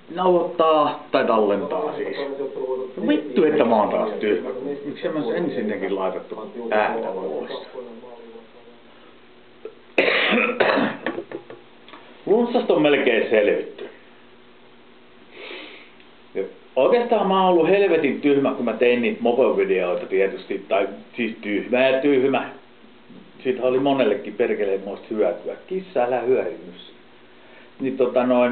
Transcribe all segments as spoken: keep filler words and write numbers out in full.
nauhoittaa tai tallentaa siis. No vittu, että mä oon taas tyhmä. Miksi mä ensinnäkin laitettu ääntä pois? Flunssasta on melkein selvitty. Ja oikeastaan mä oon ollut helvetin tyhmä, kun mä tein niitä mopovideoita tietysti. Tai siis tyhmä ja tyhmä. Siitä oli monellekin perkeleen muista hyötyä. Kissa, älä hyörinnyt. Niin tota noin.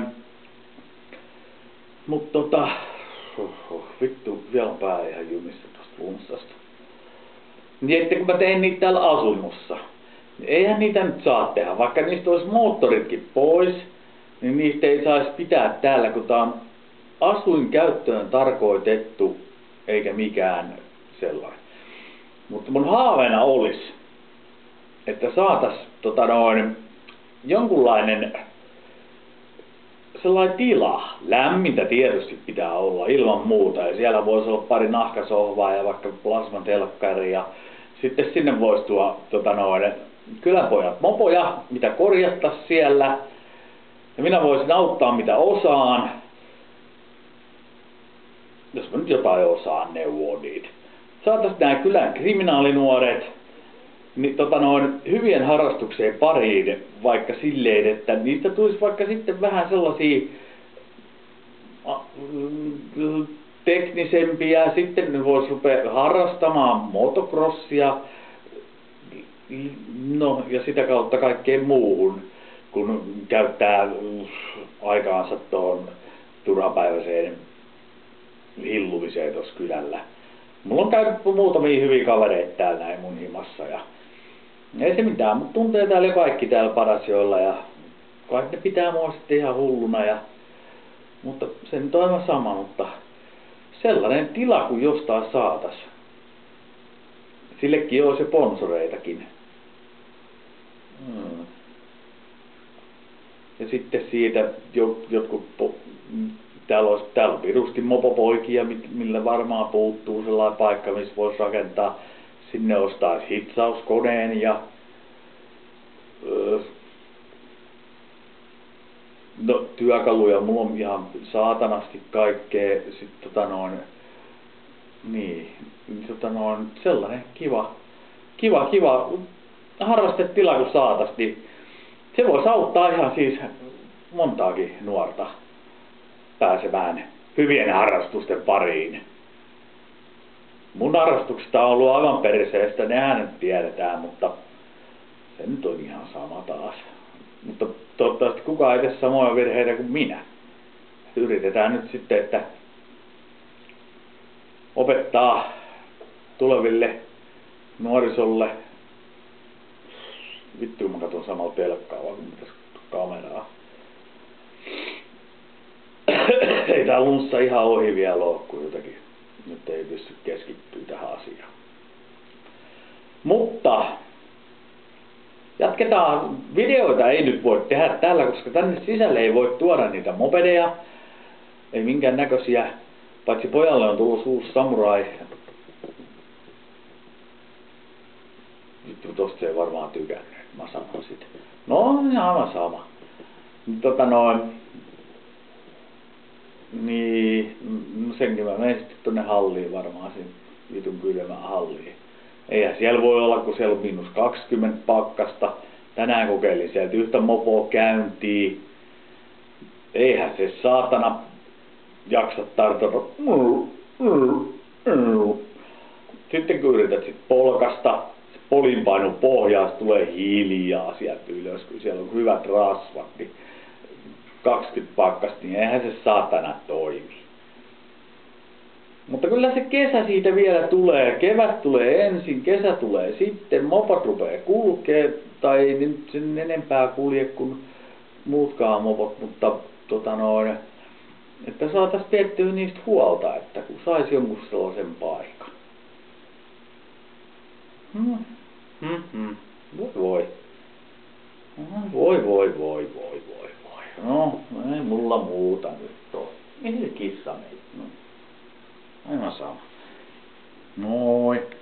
Mut tota. Oho, vittu, vielä on pää ihan jumissa tosta flunssasta. Niin että kun mä tein niitä täällä asunnossa. Niin eihän niitä nyt saa tehdä. Vaikka niistä olisi moottoritkin pois. Niin niistä ei saisi pitää täällä, kun tää on asuinkäyttöön tarkoitettu. Eikä mikään sellainen. Mutta mun haaveena olisi, että saatais tota noin jonkunlainen sellainen tila. Lämmintä tietysti pitää olla ilman muuta. Ja siellä voisi olla pari nahkasohvaa ja vaikka plasmatelkkari. Ja sitten sinne voisi tuoda tota noin kylänpojat mopoja, mitä korjattais siellä. Ja minä voisin auttaa mitä osaan. Jos mä nyt jotain osaan neuvoa niitä. Saatais nää kylän kriminaalinuoret niin tota noin hyvien harrastukseen pariin, vaikka silleen, että niistä tulisi vaikka sitten vähän sellaisia teknisempiä, sitten ne vois rupea harrastamaan motocrossia, no ja sitä kautta kaikkeen muuhun, kun käyttää aikaansa tuohon turhapäiväiseen hillumiseen tuossa kylällä. Mulla on käynyt muutamia hyviä kavereita täällä näin mun himassa ja ei se mitään, mutta tuntee täällä kaikki täällä Padasjoella ja kai ne pitää mua sitten ihan hulluna ja mutta se nyt on aivan sama, mutta sellainen tila kun jostain saatas. Sillekin olisi sponsoreitakin. Hmm. Ja sitten siitä jotkut täällä olisi täällä on virusti mopopoikia, millä varmaan puuttuu sellainen paikka, missä voisi rakentaa. Sinne ostaisi hitsauskoneen ja öö, no, työkaluja mulla on ihan saatanasti kaikkea. Sitten tota noin, niin, tota noin, sellainen kiva, kiva, kiva harrastetila kun saatais, niin se voisi auttaa ihan siis montaakin nuorta pääsemään hyvien harrastusten pariin. Mun harrastuksesta on ollut aivan perseestä, nehän nyt tiedetään, mutta se nyt on ihan sama taas. Mutta toivottavasti kukaan ei tee samoja virheitä kuin minä. Yritetään nyt sitten, että opettaa tuleville nuorisolle. Vittu, mä katson samalla telkkaa, vaan kun pitäis kameraa. Ei tää lunssa ihan ohi vielä oo, kun jotakin. Nyt ei pysty keskittyä tähän asiaan. Mutta jatketaan. Videoita ei nyt voi tehdä täällä, koska tänne sisälle ei voi tuoda niitä mopedeja. Ei minkään näköisiä. Paitsi pojalle on tullut uusi samurai. Vittu, tosta se ei varmaan tykännyt. Mä sanon sit. No, ihan aivan sama. Tota noin. Niin, no senkin mä menen sitten tonne halliin varmaan, sen vitun kylmään halliin. Eihän siellä voi olla, kun siellä on miinus kaksikymmentä pakkasta. Tänään kokeilin sieltä yhtä mopoa käyntiin. Eihän se saatana jaksa tartota. Sitten kun yrität sit polkasta, se polinpainu pohjaa, tulee hiljaa sieltä ylös, kun siellä on hyvät rasvat. Niin kaksikymmentä pakkasta, niin eihän se saatana toimi. Mutta kyllä se kesä siitä vielä tulee. Kevät tulee ensin, kesä tulee sitten, mopat rupeaa kulkee, tai ei nyt sen enempää kulje kuin muutkaan mopot, mutta tota noin, että saatais pidettyä niistä huolta, että kun sais jonkun sellaisen paikan. Hmm. Hmm, hmm. Voi voi. Voi voi voi voi voi. No, ei mulla muuta nyt oo. Mihin se kissa meni? No. Aivan sama. Moi.